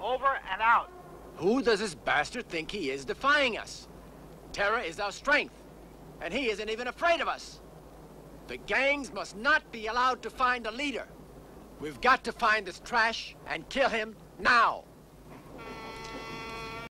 Over and out. Who does this bastard think he is defying us? Terror is our strength, and he isn't even afraid of us. The gangs must not be allowed to find a leader. We've got to find this trash and kill him now.